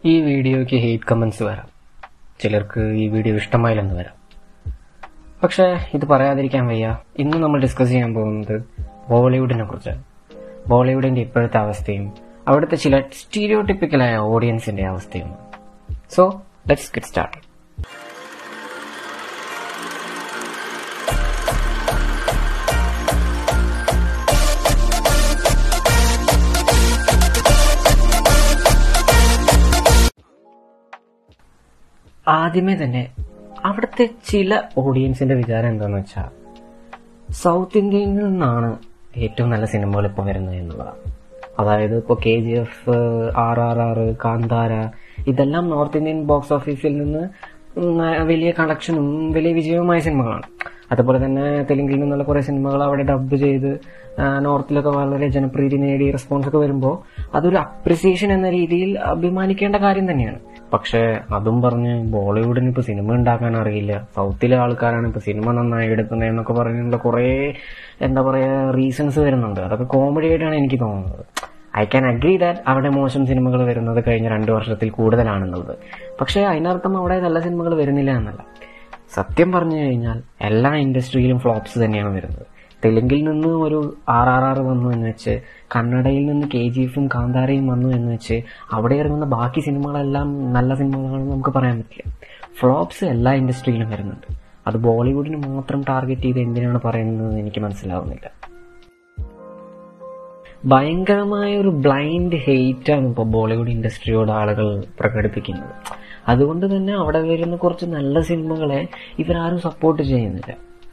ഈ വീഡിയോയ്ക്ക് hate comments വരാം, ചിലർക്ക് ഈ വീഡിയോ ഇഷ്ടമായില്ലെന്ന് വരാം. പക്ഷേ ഇത് പറയാതിരിക്കാൻ വയ്യ. ഇന്ന് നമ്മൾ ഡിസ്കസ് ചെയ്യാൻ പോകുന്നത് ബോളിവുഡിനെ കുറിച്ചാണ്. ബോളിവുഡിന്റെ ഇപ്പോഴത്തെ അവസ്ഥയും അവിടുത്തെ ചില സ്റ്റീരിയോടിപ്പിക്കലായ ഓഡിയൻസിന്റെ അവസ്ഥയും. So let's get started. ആദ്യമേ തന്നെ അവിടുത്തെ ചില ഓഡിയൻസിന്റെ വിചാരം എന്താന്ന് വെച്ചാൽ സൗത്ത് ഇന്ത്യയിൽ നിന്നാണ് ഏറ്റവും നല്ല സിനിമകൾ ഇപ്പോൾ വരുന്നത് എന്നുള്ളതാണ്. അതായത് ഇപ്പോൾ KGF, RRR, കാന്താര ഇതെല്ലാം നോർത്ത് ഇന്ത്യൻ ബോക്സ് ഓഫീസിൽ നിന്ന് വലിയ കളക്ഷനും വലിയ വിജയവുമായ സിനിമകളാണ്. അതുപോലെ തന്നെ തെലുങ്കിൽ നിന്നുള്ള കുറെ സിനിമകൾ അവിടെ ഡബ് ചെയ്ത് നോർത്തിലൊക്കെ വളരെ ജനപ്രീതി നേടി റെസ്പോൺസ് ഒക്കെ വരുമ്പോൾ അതൊരു അപ്രിസിയേഷൻ എന്ന രീതിയിൽ അഭിമാനിക്കേണ്ട കാര്യം തന്നെയാണ്. പക്ഷെ അതും പറഞ്ഞ് ബോളിവുഡിന് ഇപ്പൊ സിനിമ ഉണ്ടാക്കാൻ അറിയില്ല, സൗത്തിലെ ആൾക്കാരാണ് ഇപ്പൊ സിനിമ നന്നായി എടുക്കുന്നത് എന്നൊക്കെ പറഞ്ഞുള്ള കുറെ റീസൺസ് വരുന്നുണ്ട്. അതൊക്കെ കോമഡി ആയിട്ടാണ് എനിക്ക് തോന്നുന്നത്. ഐ ക്യാൻ അഗ്രി ദാറ്റ് അവിടെ മോശം സിനിമകൾ വരുന്നത് കഴിഞ്ഞ 2 വർഷത്തിൽ കൂടുതലാണെന്നുള്ളത്. പക്ഷെ അതിനർത്ഥം അവിടെ നല്ല സിനിമകൾ വരുന്നില്ല എന്നല്ല. സത്യം പറഞ്ഞു കഴിഞ്ഞാൽ എല്ലാ ഇൻഡസ്ട്രിയിലും ഫ്ലോപ്സ് തന്നെയാണ് വരുന്നത്. തെലുങ്കിൽ നിന്ന് ഒരു RRR വന്നു എന്ന് വെച്ച്, കന്നഡയിൽ നിന്ന് KGF-ഉം കാന്താരയും വന്നു എന്ന് വെച്ച് അവിടെ ഇറങ്ങുന്ന ബാക്കി സിനിമകളെല്ലാം നല്ല സിനിമകളാണെന്ന് നമുക്ക് പറയാൻ പറ്റില്ല. ഫ്ലോപ്സ് എല്ലാ ഇൻഡസ്ട്രിയിലും വരുന്നുണ്ട്. അത് ബോളിവുഡിന് മാത്രം ടാർഗറ്റ് ചെയ്ത് എന്തിനാണ് പറയുന്നത് എനിക്ക് മനസ്സിലാവുന്നില്ല. ഭയങ്കരമായ ഒരു ബ്ലൈൻഡ് ഹെയ്റ്റാണ് ഇപ്പോൾ ബോളിവുഡ് ഇൻഡസ്ട്രിയോട് ആളുകൾ പ്രകടിപ്പിക്കുന്നത്. അതുകൊണ്ട് തന്നെ അവിടെ വരുന്ന കുറച്ച് നല്ല സിനിമകളെ ഇവരാരും സപ്പോർട്ട് ചെയ്യുന്നില്ല.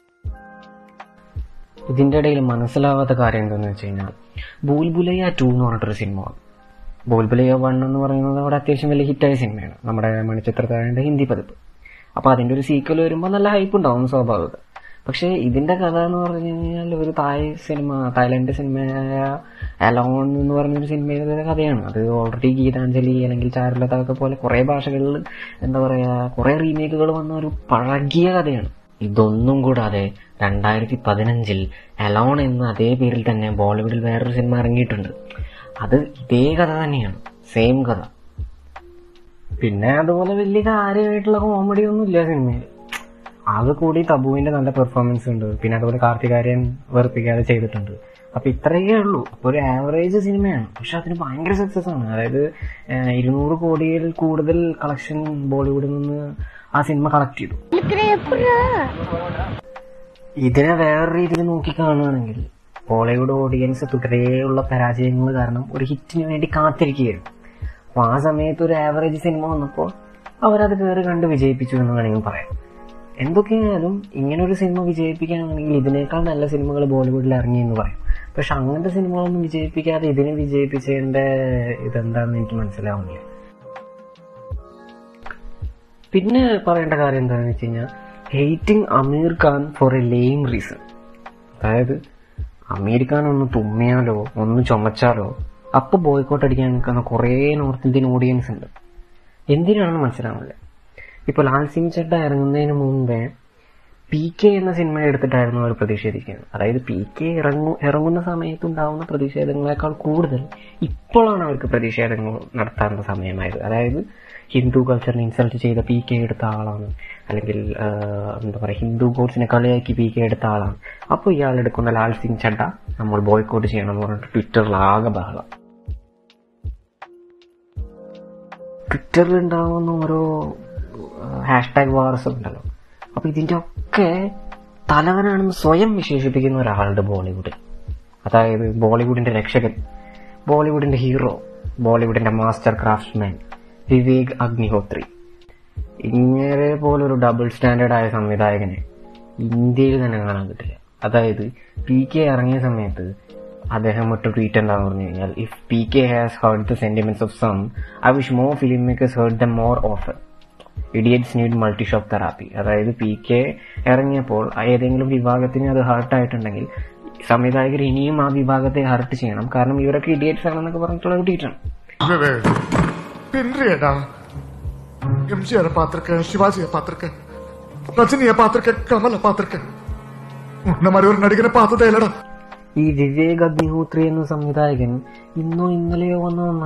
ഇതിന്റെ ഇടയിൽ മനസ്സിലാവാത്ത കാര്യം എന്താണെന്ന് വെച്ച് കഴിഞ്ഞാൽ ബുൽബുലയ്യ 2 എന്ന് പറഞ്ഞിട്ടൊരു സിനിമ വന്നു. ബുൽബുലയ്യ 1 എന്ന് പറയുന്നത് അവിടെ അത്യാവശ്യം വലിയ ഹിറ്റായ സിനിമയാണ്, നമ്മുടെ മണിച്ചിത്രത്താഴിന്റെ ഹിന്ദി പതിപ്പ്. അപ്പൊ അതിന്റെ ഒരു സീക്വൽ വരുമ്പോൾ നല്ല ഹൈപ്പ് ഉണ്ടാവും, സ്വാഭാവികം. പക്ഷെ ഇതിന്റെ കഥ എന്ന് പറഞ്ഞു കഴിഞ്ഞാൽ ഒരു തായ്ലൻഡ് സിനിമയായ അലോൺ എന്ന് പറഞ്ഞൊരു സിനിമയുടെ കഥയാണ്. അത് ഓൾറെഡി ഗീതാഞ്ജലി അല്ലെങ്കിൽ ചാരുലത ഒക്കെ പോലെ കുറെ ഭാഷകളിൽ കുറെ റീമേക്കുകൾ വന്ന ഒരു പഴകിയ കഥയാണ്. ഇതൊന്നും കൂടാതെ 2015 അലോൺ എന്ന അതേ പേരിൽ തന്നെ ബോളിവുഡിൽ വേറൊരു സിനിമ ഇറങ്ങിയിട്ടുണ്ട്. അത് ഇതേ കഥ തന്നെയാണ്, സെയിം കഥ. പിന്നെ അതുപോലെ വലിയ കാര്യമായിട്ടുള്ള കോമഡി ഒന്നും ഇല്ല സിനിമയിൽ. അത് കൂടി തബുവിന്റെ നല്ല പെർഫോമൻസ് ഉണ്ട്. പിന്നെ അതുപോലെ കാർത്തികാര്യൻ വെറുപ്പിക്കാതെ ചെയ്തിട്ടുണ്ട്. അപ്പൊ ഇത്രയേ ഉള്ളൂ. അപ്പൊ ഒരു ആവറേജ് സിനിമയാണ്, പക്ഷെ അതിന് ഭയങ്കര സക്സസ് ആണ്. അതായത് 200 കോടിയിൽ കൂടുതൽ കളക്ഷൻ ബോളിവുഡിൽ നിന്ന് ആ സിനിമ കളക്ട് ചെയ്തു. ഇതിനെ വേറെ രീതിയിൽ നോക്കി കാണുകയാണെങ്കിൽ ബോളിവുഡ് ഓഡിയൻസ് തുടരെയുള്ള പരാജയങ്ങൾ കാരണം ഒരു ഹിറ്റിന് വേണ്ടി കാത്തിരിക്കുകയായിരുന്നു. അപ്പൊ ആ സമയത്ത് ഒരു ആവറേജ് സിനിമ വന്നപ്പോൾ അവരത് കയറി കണ്ട് വിജയിപ്പിച്ചു എന്ന് വേണമെങ്കിൽ പറയാം. എന്തൊക്കെയായാലും ഇങ്ങനൊരു സിനിമ വിജയിപ്പിക്കുകയാണെങ്കിൽ ഇതിനേക്കാൾ നല്ല സിനിമകൾ ബോളിവുഡിൽ ഇറങ്ങി എന്ന് പറയും. പക്ഷെ അങ്ങനത്തെ സിനിമകളൊന്നും വിജയിപ്പിക്കാതെ ഇതിനെ വിജയിപ്പിച്ചതിന്റെ ഇതെന്താണെന്ന് എനിക്ക് മനസ്സിലാവുന്നില്ല. പിന്നെ പറയേണ്ട കാര്യം എന്താണെന്ന് വെച്ച് കഴിഞ്ഞാൽ hating Aamir Khan for a lame reason. അതായത് അമീർ ഖാൻ ഒന്ന് തുമ്മിയാലോ ഒന്ന് ചുമച്ചാലോ അപ്പൊ ബോയ്ക്കോട്ട് അടിക്കാൻ നിൽക്കുന്ന കുറെ നോർത്ത് ഇന്ത്യൻ ഓഡിയൻസ് ഉണ്ട്. എന്തിനാണെന്ന് മനസ്സിലാവില്ല. ഇപ്പൊ ലാൽ സിംഗ് ചഡ്ഡ ഇറങ്ങുന്നതിന് മുമ്പേ PK എന്ന സിനിമ എടുത്തിട്ടായിരുന്നു അവർ പ്രതിഷേധിക്കുന്നത്. അതായത് PK ഇറങ്ങുന്ന സമയത്തുണ്ടാവുന്ന പ്രതിഷേധങ്ങളെക്കാൾ കൂടുതൽ ഇപ്പോഴാണ് അവർക്ക് പ്രതിഷേധങ്ങൾ നടത്താനുള്ള സമയമായത്. അതായത് ഹിന്ദു കൾച്ചറിനെ ഇൻസൾട്ട് ചെയ്ത PK എടുത്ത ആളാണ്, അല്ലെങ്കിൽ ഹിന്ദു ഗോഡ്സിനെ കളിയാക്കി PK എടുത്ത ആളാണ്. അപ്പോൾ ഇയാൾ എടുക്കുന്ന ലാൽ സിംഗ് ചഡ്ഡ നമ്മൾ ബോയ്ക്കോട്ട് ചെയ്യണം എന്ന് പറഞ്ഞിട്ട് ട്വിറ്ററിൽ ആകെ ബഹളം. ട്വിറ്ററിൽ ഉണ്ടാവുന്ന ഓരോ #വാർസ് ഉണ്ടല്ലോ. അപ്പൊ ഇതിന്റെ ഒക്കെ തലവനാണെന്ന് സ്വയം വിശേഷിപ്പിക്കുന്ന ഒരാളുടെ ബോളിവുഡിൽ. അതായത് ബോളിവുഡിന്റെ രക്ഷകൻ, ബോളിവുഡിന്റെ ഹീറോ, ബോളിവുഡിന്റെ മാസ്റ്റർ ക്രാഫ്റ്റ്സ്മാൻ വിവേക് അഗ്നിഹോത്രി. ഇങ്ങനെ പോലൊരു ഡബിൾ സ്റ്റാൻഡേർഡ് ആയ സംവിധായകനെ ഇന്ത്യയിൽ തന്നെ കാണാൻ കിട്ടില്ല. അതായത് PK ഇറങ്ങിയ സമയത്ത് അദ്ദേഹം ഒറ്റ ട്വീറ്റ് എന്താന്ന് പറഞ്ഞു കഴിഞ്ഞാൽ, if PK has heard the sentiments of some, I wish more film makers heard them more often. Idiots need multi shock therapy. അതായത് PK ഇറങ്ങിയപ്പോൾ ഏതെങ്കിലും വിഭാഗത്തിന് അത് ഹേർട്ടായിട്ടുണ്ടെങ്കിൽ സംവിധായകർ ഇനിയും ആ വിഭാഗത്തെ ഹേർട്ട് ചെയ്യണം, കാരണം ഇവരൊക്കെ ഇഡിയറ്റ്സ് ആണെന്നൊക്കെ പറഞ്ഞിട്ടുള്ള ഒരു ട്വീറ്റാണ്. MGR പാത്രക്ക്, ശിവാജിയെ പാത്രക്ക്, രജനിയെ പാത്രക്ക്, കമല പാത്രക്ക്, ഒരു നടികനെ പാത്രതയിലടാ. ഈ വിവേക് അഗ്നിഹോത്രി എന്ന സംവിധായകൻ ഇന്നോ ഇന്നലെയോ വന്നതൊന്നല്ല.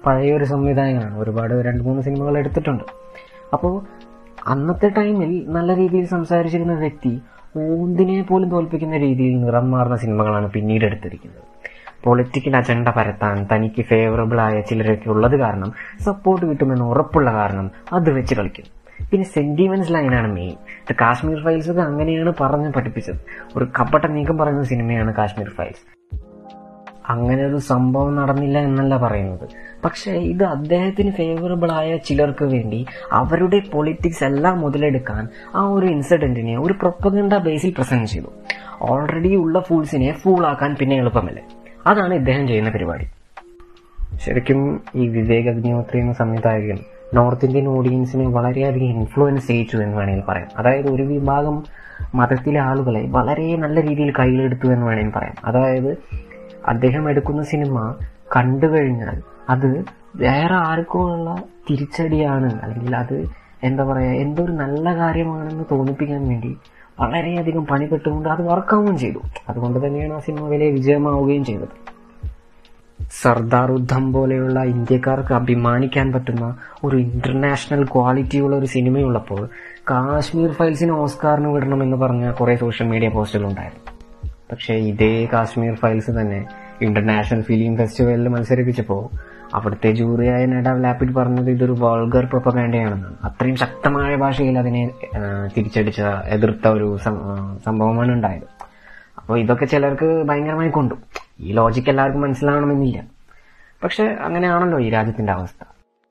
പഴയൊരു സംവിധായകനാണ്, ഒരുപാട് 2-3 സിനിമകൾ എടുത്തിട്ടുണ്ട്. അപ്പോൾ അന്നത്തെ ടൈമിൽ നല്ല രീതിയിൽ സംസാരിച്ചിരുന്ന വ്യക്തി ഓന്തിനെ പോലും തോൽപ്പിക്കുന്ന രീതിയിൽ നിറം മാറുന്ന സിനിമകളാണ് പിന്നീട് എടുത്തിരിക്കുന്നത്. പൊളിറ്റിക്കൽ അജണ്ട പരത്താൻ തനിക്ക് ഫേവറബിൾ ആയ ചിലരൊക്കെ ഉള്ളത് കാരണം, സപ്പോർട്ട് കിട്ടുമെന്ന് ഉറപ്പുള്ള കാരണം അത് വെച്ച് കളിക്കും. പിന്നെ സെന്റിമെന്റ്സ് ലൈനാണ് മെയിൻ. കാശ്മീർ ഫയൽസ് ഒക്കെ അങ്ങനെയാണ് പറഞ്ഞ് പഠിപ്പിച്ചത്. ഒരു കപട നീക്കം പറയുന്ന സിനിമയാണ് കാശ്മീർ ഫയൽസ്. അങ്ങനെ ഒരു സംഭവം നടന്നില്ല എന്നല്ല പറയുന്നത്, പക്ഷെ ഇത് അദ്ദേഹത്തിന് ഫേവറബിൾ ആയ ചിലർക്ക് വേണ്ടി അവരുടെ പൊളിറ്റിക്സ് എല്ലാം മുതലെടുക്കാൻ ആ ഒരു ഇൻസിഡന്റിനെ ഒരു പ്രൊപ്പഗണ്ട ബേസിൽ പ്രസന്റ് ചെയ്തു. ഓൾറെഡി ഉള്ള ഫൂൾസിനെ ഫൂളാക്കാൻ പിന്നെ എളുപ്പമല്ലേ, അതാണ് ഇദ്ദേഹം ചെയ്യുന്ന പരിപാടി. ശരിക്കും ഈ വിവേക് അഗ്നിഹോത്രി എന്ന സംവിധായകൻ നോർത്ത് ഇന്ത്യൻ ഓഡിയൻസിനെ വളരെയധികം ഇൻഫ്ലുവൻസ് ചെയ്യിച്ചു എന്ന് വേണമെങ്കിൽ പറയാം. അതായത് ഒരു വിഭാഗം മതത്തിലെ ആളുകളെ വളരെ നല്ല രീതിയിൽ കയ്യിലെടുത്തു എന്ന് വേണമെങ്കിൽ പറയാം. അതായത് അദ്ദേഹം എടുക്കുന്ന സിനിമ കണ്ടു കഴിഞ്ഞാൽ അത് വേറെ ആർക്കുമുള്ള തിരിച്ചടിയാണ്, അല്ലെങ്കിൽ അത് എന്താ പറയാ, എന്തോ ഒരു നല്ല കാര്യമാണെന്ന് തോന്നിപ്പിക്കാൻ വേണ്ടി വളരെയധികം പണിപ്പെട്ടുകൊണ്ട് അത് വർക്കാവുകയും ചെയ്തു. അതുകൊണ്ട് തന്നെയാണ് ആ സിനിമ വലിയ വിജയമാവുകയും ചെയ്തത്. സർദാർ ഉദ്ധം പോലെയുള്ള ഇന്ത്യക്കാർക്ക് അഭിമാനിക്കാൻ പറ്റുന്ന ഒരു ഇന്റർനാഷണൽ ക്വാളിറ്റിയുള്ള ഒരു സിനിമയുള്ളപ്പോൾ കാശ്മീർ ഫയൽസിന് ഓസ്കാറിന് വിടണമെന്ന് പറഞ്ഞ കുറെ സോഷ്യൽ മീഡിയ പോസ്റ്റുകൾ ഉണ്ടായിരുന്നു. പക്ഷേ ഇതേ കാശ്മീർ ഫയൽസ് തന്നെ ഇന്റർനാഷണൽ ഫിലിം ഫെസ്റ്റിവലിൽ മത്സരിപ്പിച്ചപ്പോൾ അവിടുത്തെ ജൂറിയായ നഡാവ് ലാപ്പിഡ് പറഞ്ഞത് ഇതൊരു വൾഗർ പ്രൊപ്പഗാൻഡയാണെന്നാണ്. അത്രയും ശക്തമായ ഭാഷയിൽ അതിനെ തിരിച്ചടിച്ച എതിർത്ത ഒരു സംഭവമാണ് ഉണ്ടായത്. അപ്പോൾ ഇതൊക്കെ ചിലർക്ക് ഭയങ്കരമായി കൊണ്ടു. ഈ ലോജിക്ക് എല്ലാവർക്കും മനസ്സിലാവണമെന്നില്ല, പക്ഷെ അങ്ങനെയാണല്ലോ ഈ രാജ്യത്തിന്റെ അവസ്ഥ.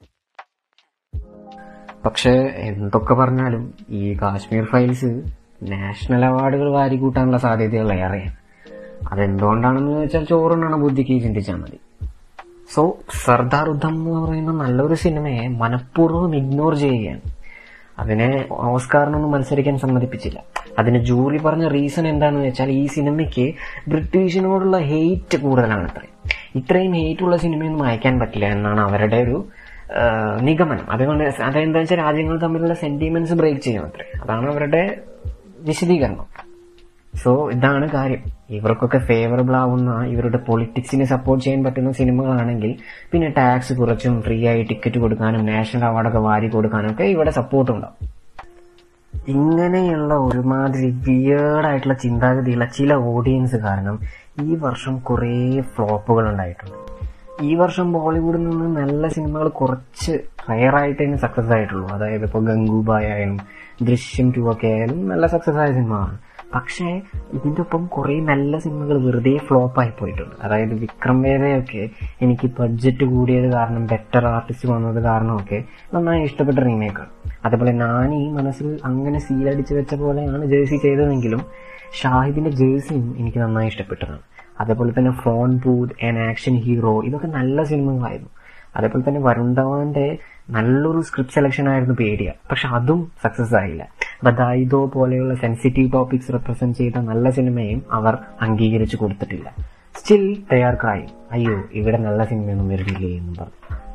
പക്ഷെ എന്തൊക്കെ പറഞ്ഞാലും ഈ കാശ്മീർ ഫയൽസ് നാഷണൽ അവാർഡുകൾ വാരിക്കൂട്ടാനുള്ള സാധ്യതകൾ ഏറെയാണ്. അതെന്തുകൊണ്ടാണെന്ന് ചോദിച്ചാൽ ചോറുണ്ടാണ് ബുദ്ധിക്ക് ചിന്തിച്ചാൽ മതി. സോ സർദാർ ഉദ്ധം എന്ന് പറയുന്ന നല്ലൊരു സിനിമയെ മനഃപൂർവ്വം ഇഗ്നോർ ചെയ്യുകയാണ്. അതിനെ ഓസ്കാറിനൊന്നും മത്സരിക്കാൻ സമ്മതിപ്പിച്ചില്ല. അതിന് ജൂറി പറഞ്ഞ റീസൺ എന്താണെന്ന് വെച്ചാൽ ഈ സിനിമയ്ക്ക് ബ്രിട്ടീഷിനോടുള്ള ഹെയ്റ്റ് കൂടുതലാണ്. ഇത്രയും ഹെയ്റ്റ് ഉള്ള സിനിമയൊന്നും അയക്കാൻ പറ്റില്ല എന്നാണ് അവരുടെ ഒരു നിഗമനം. അതുകൊണ്ട് അതെന്താ വെച്ചാൽ രാജ്യങ്ങൾ തമ്മിലുള്ള സെന്റിമെന്റ്സ് ബ്രേക്ക് ചെയ്യണത്രേ. അതാണ് അവരുടെ വിശദീകരണം. സോ ഇതാണ് കാര്യം. ഇവർക്കൊക്കെ ഫേവറബിൾ ആവുന്ന, ഇവരുടെ പൊളിറ്റിക്സിനെ സപ്പോർട്ട് ചെയ്യാൻ പറ്റുന്ന സിനിമകളാണെങ്കിൽ പിന്നെ ടാക്സ് കുറച്ചും ഫ്രീ ആയി ടിക്കറ്റ് കൊടുക്കാനും നാഷണൽ അവാർഡൊക്കെ വാരി കൊടുക്കാനും ഒക്കെ ഇവിടെ സപ്പോർട്ട് ഉണ്ടാവും. ഇങ്ങനെയുള്ള ഒരുമാതിരി വിയേർഡായിട്ടുള്ള ചിന്താഗതിയുള്ള ചില ഓഡിയൻസ് കാരണം ഈ വർഷം കുറേ ഫ്ലോപ്പുകൾ ഉണ്ടായിട്ടുണ്ട്. ഈ വർഷം ബോളിവുഡിൽ നിന്ന് നല്ല സിനിമകൾ കുറച്ച് റയറായിട്ട് തന്നെ സക്സസ് ആയിട്ടുള്ളൂ. അതായത് ഇപ്പോൾ ഗംഗൂബായ് ആയാലും ദൃശ്യം 2 ഒക്കെ ആയാലും നല്ല സക്സസ് ആയ സിനിമയാണ്. പക്ഷേ ഇതിന്റെ ഒപ്പം കുറെ നല്ല സിനിമകൾ വെറുതെ ഫ്ലോപ്പായി പോയിട്ടുണ്ട്. അതായത് വിക്രം വേദയൊക്കെ എനിക്ക് ബഡ്ജറ്റ് കൂടിയത് കാരണം, ബെറ്റർ ആർട്ടിസ്റ്റ് വന്നത് കാരണമൊക്കെ നന്നായി ഇഷ്ടപ്പെട്ട റീമേക്കാണ്. അതേപോലെ നാനി മനസ്സിൽ അങ്ങനെ സീലടിച്ച് വെച്ച പോലെയാണ് ജേഴ്സി ചെയ്തതെങ്കിലും ഷാഹിദിന്റെ ജേഴ്സിയും എനിക്ക് നന്നായി ഇഷ്ടപ്പെട്ടതാണ്. അതേപോലെ തന്നെ phone booth, an action hero, ഇതൊക്കെ നല്ല സിനിമകളായിരുന്നു. അതേപോലെ തന്നെ വരുൺ ധവാന്റെ നല്ലൊരു സ്ക്രിപ്റ്റ് സെലക്ഷൻ ആയിരുന്നു പേടിയ, പക്ഷെ അതും സക്സസ് ആയില്ല. ബദായിദോ പോലെയുള്ള സെൻസിറ്റീവ് ടോപ്പിക്സ് റെപ്രസെന്റ് ചെയ്ത നല്ല സിനിമയും അവർ അംഗീകരിച്ചു കൊടുത്തിട്ടില്ല. സ്റ്റിൽ ദേ ആർ ക്രൈം, അയ്യോ ഇവിടെ നല്ല സിനിമയൊന്നും വരുന്നില്ലേ എന്ന് പറഞ്ഞു.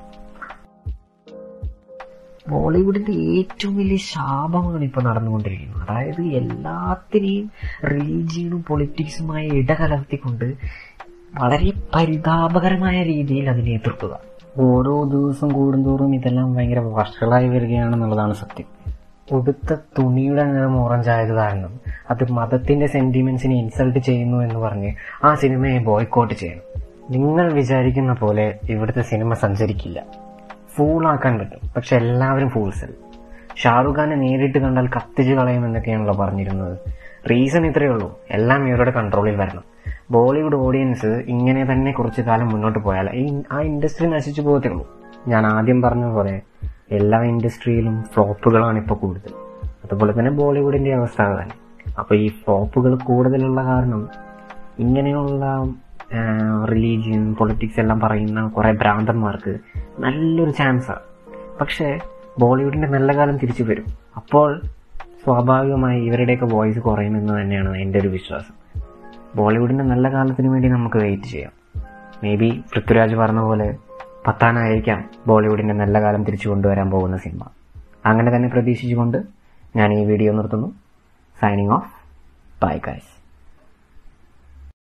ബോളിവുഡിന്റെ ഏറ്റവും വലിയ ശാപമാണ് ഇപ്പൊ നടന്നുകൊണ്ടിരിക്കുന്നത്. അതായത് എല്ലാത്തിനെയും റിലീജിയനും പൊളിറ്റിക്സുമായി ഇടകലർത്തിക്കൊണ്ട് വളരെ പരിതാപകരമായ രീതിയിൽ അതിനെ എതിർക്കുക. ഓരോ ദിവസം കൂടുന്തോറും ഇതെല്ലാം ഭയങ്കര വഷളായി വരികയാണെന്നുള്ളതാണ് സത്യം. ഉടുത്ത തുണിയുടെ നിറം ഓറഞ്ച് ആയത് കാരണം അത് മതത്തിന്റെ സെന്റിമെന്റ്സിനെ ഇൻസൾട്ട് ചെയ്യുന്നു എന്ന് പറഞ്ഞ് ആ സിനിമയെ ബോയ്ക്കോട്ട് ചെയ്യണം. നിങ്ങൾ വിചാരിക്കുന്ന പോലെ ഇവിടുത്തെ സിനിമ സഞ്ചരിക്കില്ല. ഫൂളാക്കാൻ പറ്റും, പക്ഷെ എല്ലാവരും ഫൂൾസ്. ഷാറുഖ് ഖാനെ നേരിട്ട് കണ്ടാൽ കത്തിച്ച് കളയുമെന്നൊക്കെയാണല്ലോ പറഞ്ഞിരുന്നത്. റീസൺ ഇത്രയേ ഉള്ളൂ, എല്ലാം ഇവരുടെ കൺട്രോളിൽ വരണം. ബോളിവുഡ് ഓഡിയൻസ് ഇങ്ങനെ തന്നെ കുറച്ചു കാലം മുന്നോട്ട് പോയാൽ ആ ഇൻഡസ്ട്രി നശിച്ചു പോകത്തേ ഉള്ളൂ. ഞാൻ ആദ്യം പറഞ്ഞ പോലെ എല്ലാ ഇൻഡസ്ട്രിയിലും ഫ്ലോപ്പുകളാണ് ഇപ്പോൾ കൂടുതൽ. അതുപോലെ തന്നെ ബോളിവുഡിന്റെ അവസ്ഥ തന്നെ. അപ്പൊ ഈ ഫ്ലോപ്പുകൾ കൂടുതലുള്ള കാരണം ഇങ്ങനെയുള്ള റിലീജിയൻ, പൊളിറ്റിക്സ് എല്ലാം പറയുന്ന കുറെ ഭ്രാന്തന്മാർക്ക് നല്ലൊരു ചാൻസാണ്. പക്ഷെ ബോളിവുഡിന്റെ നല്ല കാലം തിരിച്ചു വരും. അപ്പോൾ സ്വാഭാവികമായി ഇവരുടെയൊക്കെ വോയിസ് കുറയുമെന്ന് തന്നെയാണ് എൻ്റെ ഒരു വിശ്വാസം. ബോളിവുഡിന്റെ നല്ല കാലത്തിന് വേണ്ടി നമുക്ക് വെയിറ്റ് ചെയ്യാം. മേ ബി പൃഥ്വിരാജ് പറഞ്ഞ പോലെ പത്താൻ ആയിരിക്കാം ബോളിവുഡിന്റെ നല്ല കാലം തിരിച്ചു കൊണ്ടുവരാൻ പോകുന്ന സിനിമ. അങ്ങനെ തന്നെ പ്രതീക്ഷിച്ചുകൊണ്ട് ഞാൻ ഈ വീഡിയോ നിർത്തുന്നു. Signing off. Bye guys.